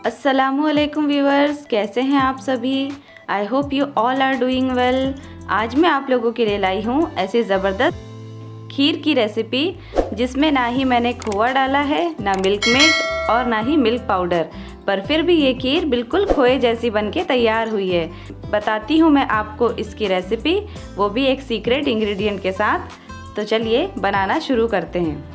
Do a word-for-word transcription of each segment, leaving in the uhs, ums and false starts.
अस्सलामुअलैकुम व्यूअर्स, कैसे हैं आप सभी। I hope you all are doing well. आज मैं आप लोगों के लिए लाई हूँ ऐसी ज़बरदस्त खीर की रेसिपी जिसमें ना ही मैंने खोआ डाला है, ना मिल्क मेड और ना ही मिल्क पाउडर, पर फिर भी ये खीर बिल्कुल खोए जैसी बनके तैयार हुई है। बताती हूँ मैं आपको इसकी रेसिपी, वो भी एक सीक्रेट इंग्रेडिएंट के साथ। तो चलिए बनाना शुरू करते हैं।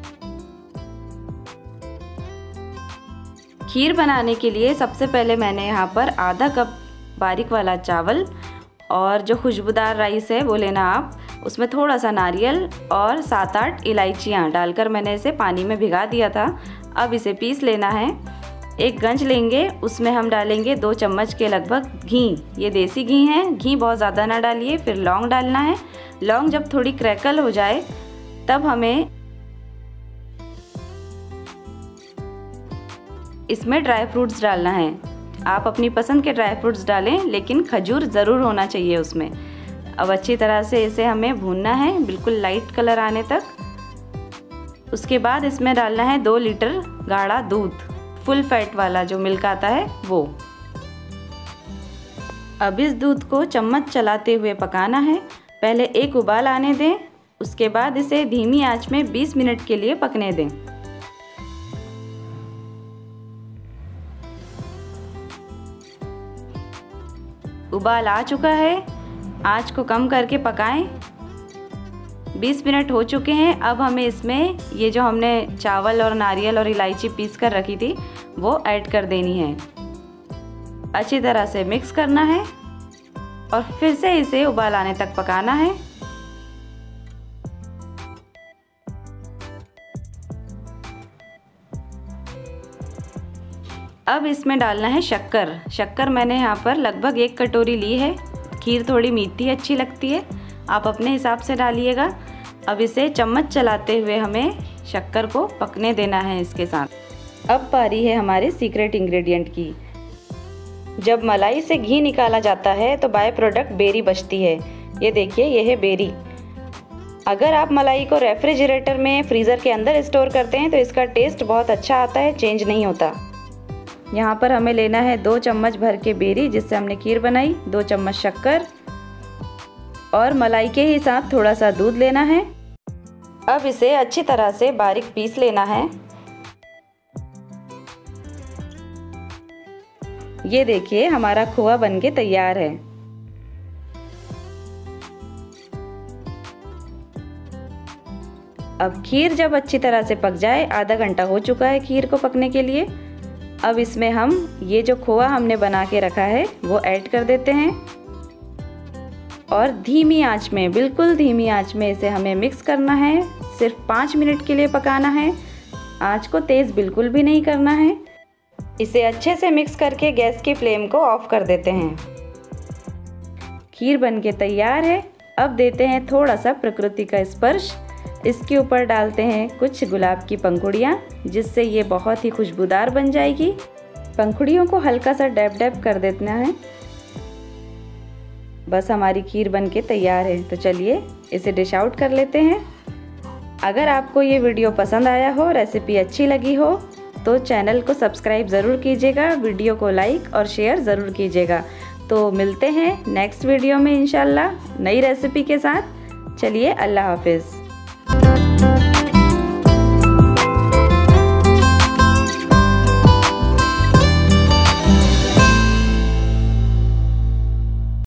खीर बनाने के लिए सबसे पहले मैंने यहाँ पर आधा कप बारीक वाला चावल और जो खुशबूदार राइस है वो लेना आप, उसमें थोड़ा सा नारियल और सात आठ इलायचियाँ डालकर मैंने इसे पानी में भिगा दिया था। अब इसे पीस लेना है। एक गंज लेंगे, उसमें हम डालेंगे दो चम्मच के लगभग घी। ये देसी घी है, घी बहुत ज़्यादा ना डालिए। फिर लौंग डालना है। लौंग जब थोड़ी क्रैकल हो जाए तब हमें इसमें ड्राई फ्रूट्स डालना है। आप अपनी पसंद के ड्राई फ्रूट्स डालें, लेकिन खजूर ज़रूर होना चाहिए उसमें। अब अच्छी तरह से इसे हमें भूनना है बिल्कुल लाइट कलर आने तक। उसके बाद इसमें डालना है दो लीटर गाढ़ा दूध, फुल फैट वाला जो मिल्क आता है वो। अब इस दूध को चम्मच चलाते हुए पकाना है। पहले एक उबाल आने दें, उसके बाद इसे धीमी आंच में बीस मिनट के लिए पकने दें। उबाल आ चुका है, आंच को कम करके पकाएं। बीस मिनट हो चुके हैं। अब हमें इसमें ये जो हमने चावल और नारियल और इलायची पीस कर रखी थी वो ऐड कर देनी है। अच्छी तरह से मिक्स करना है और फिर से इसे उबाल आने तक पकाना है। अब इसमें डालना है शक्कर। शक्कर मैंने यहाँ पर लगभग एक कटोरी ली है। खीर थोड़ी मीठी अच्छी लगती है, आप अपने हिसाब से डालिएगा। अब इसे चम्मच चलाते हुए हमें शक्कर को पकने देना है इसके साथ। अब बारी है हमारे सीक्रेट इंग्रेडिएंट की। जब मलाई से घी निकाला जाता है तो बाय प्रोडक्ट बेरी बचती है। ये देखिए, ये है बेरी। अगर आप मलाई को रेफ्रिजरेटर में फ्रीज़र के अंदर स्टोर करते हैं तो इसका टेस्ट बहुत अच्छा आता है, चेंज नहीं होता। यहाँ पर हमें लेना है दो चम्मच भर के बेरी जिससे हमने खीर बनाई, दो चम्मच शक्कर और मलाई के ही साथ थोड़ा सा दूध लेना है। अब इसे अच्छी तरह से बारीक पीस लेना है। ये देखिए, हमारा खोआ बनके तैयार है। अब खीर जब अच्छी तरह से पक जाए, आधा घंटा हो चुका है खीर को पकने के लिए। अब इसमें हम ये जो खोआ हमने बना के रखा है वो ऐड कर देते हैं और धीमी आंच में, बिल्कुल धीमी आंच में इसे हमें मिक्स करना है। सिर्फ पाँच मिनट के लिए पकाना है, आंच को तेज़ बिल्कुल भी नहीं करना है। इसे अच्छे से मिक्स करके गैस की फ्लेम को ऑफ कर देते हैं। खीर बनके तैयार है। अब देते हैं थोड़ा सा प्रकृति का स्पर्श। इसके ऊपर डालते हैं कुछ गुलाब की पंखुड़ियाँ, जिससे ये बहुत ही खुशबूदार बन जाएगी। पंखुड़ियों को हल्का सा डैब डैब कर देना है। बस हमारी खीर बनके तैयार है। तो चलिए इसे डिश आउट कर लेते हैं। अगर आपको ये वीडियो पसंद आया हो, रेसिपी अच्छी लगी हो, तो चैनल को सब्सक्राइब ज़रूर कीजिएगा, वीडियो को लाइक और शेयर ज़रूर कीजिएगा। तो मिलते हैं नेक्स्ट वीडियो में इंशाल्लाह नई रेसिपी के साथ। चलिए, अल्लाह हाफिज़।